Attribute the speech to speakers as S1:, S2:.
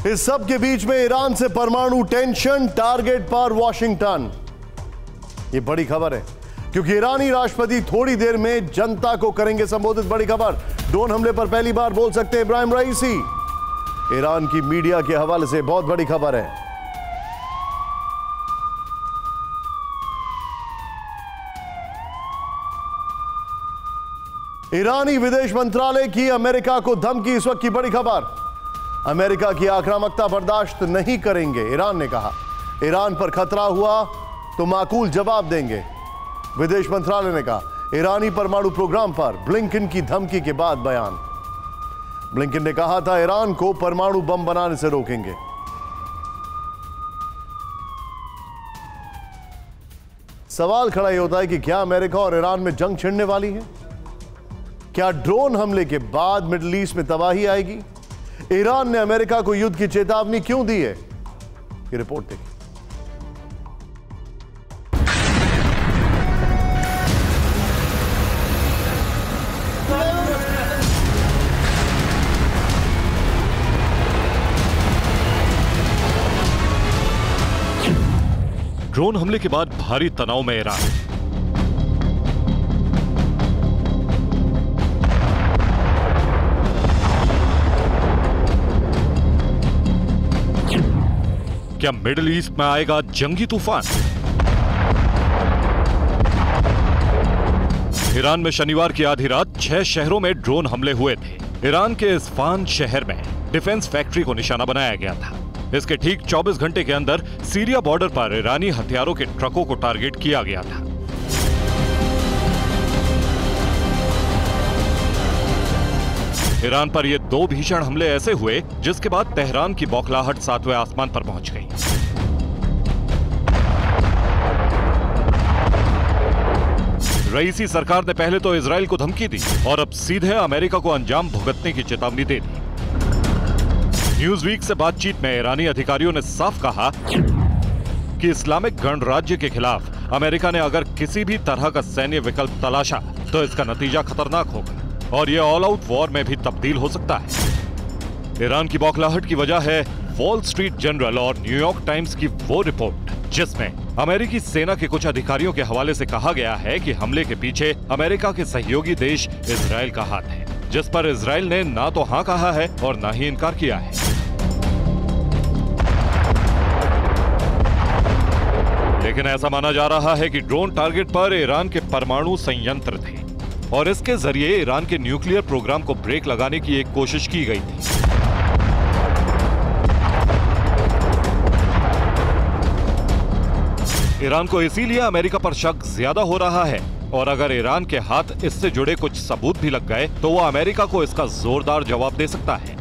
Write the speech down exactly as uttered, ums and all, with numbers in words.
S1: इस सब के बीच में ईरान से परमाणु टेंशन, टारगेट पर वॉशिंगटन। यह बड़ी खबर है क्योंकि ईरानी राष्ट्रपति थोड़ी देर में जनता को करेंगे संबोधित। बड़ी खबर, ड्रोन हमले पर पहली बार बोल सकते हैं इब्राहिम रईसी। ईरान की मीडिया के हवाले से बहुत बड़ी खबर है। ईरानी विदेश मंत्रालय की अमेरिका को धमकी। इस वक्त की बड़ी खबर, अमेरिका की आक्रामकता बर्दाश्त नहीं करेंगे, ईरान ने कहा। ईरान पर खतरा हुआ तो माकूल जवाब देंगे, विदेश मंत्रालय ने कहा। ईरानी परमाणु प्रोग्राम पर ब्लिंकन की धमकी के बाद बयान। ब्लिंकन ने कहा था ईरान को परमाणु बम बनाने से रोकेंगे। सवाल खड़ा यह होता है कि क्या अमेरिका और ईरान में जंग छिड़ने वाली है? क्या ड्रोन हमले के बाद मिडिल ईस्ट में तबाही आएगी? ईरान ने अमेरिका को युद्ध की चेतावनी क्यों दी है? ये रिपोर्ट देखिए।
S2: ड्रोन हमले के बाद भारी तनाव में ईरान। क्या मिडिल ईस्ट में आएगा जंगी तूफान? ईरान में शनिवार की आधी रात छह शहरों में ड्रोन हमले हुए थे। ईरान के इस्फहान शहर में डिफेंस फैक्ट्री को निशाना बनाया गया था। इसके ठीक चौबीस घंटे के अंदर सीरिया बॉर्डर पर ईरानी हथियारों के ट्रकों को टारगेट किया गया था। ईरान पर ये दो भीषण हमले ऐसे हुए जिसके बाद तेहरान की बौखलाहट सातवें आसमान पर पहुंच गई। रईसी सरकार ने पहले तो इजराइल को धमकी दी और अब सीधे अमेरिका को अंजाम भुगतने की चेतावनी दे दी। न्यूज़वीक से बातचीत में ईरानी अधिकारियों ने साफ कहा कि इस्लामिक गणराज्य के खिलाफ अमेरिका ने अगर किसी भी तरह का सैन्य विकल्प तलाशा तो इसका नतीजा खतरनाक होगा और यह ऑल आउट वॉर में भी तब्दील हो सकता है। ईरान की बौखलाहट की वजह है वॉल स्ट्रीट जर्नल और न्यूयॉर्क टाइम्स की वो रिपोर्ट जिसमें अमेरिकी सेना के कुछ अधिकारियों के हवाले से कहा गया है कि हमले के पीछे अमेरिका के सहयोगी देश इजराइल का हाथ है, जिस पर इजराइल ने ना तो हां कहा है और ना ही इनकार किया है। लेकिन ऐसा माना जा रहा है कि ड्रोन टारगेट पर ईरान के परमाणु संयंत्र थे और इसके जरिए ईरान के न्यूक्लियर प्रोग्राम को ब्रेक लगाने की एक कोशिश की गई थी। ईरान को इसीलिए अमेरिका पर शक ज्यादा हो रहा है और अगर ईरान के हाथ इससे जुड़े कुछ सबूत भी लग गए तो वो अमेरिका को इसका जोरदार जवाब दे सकता है।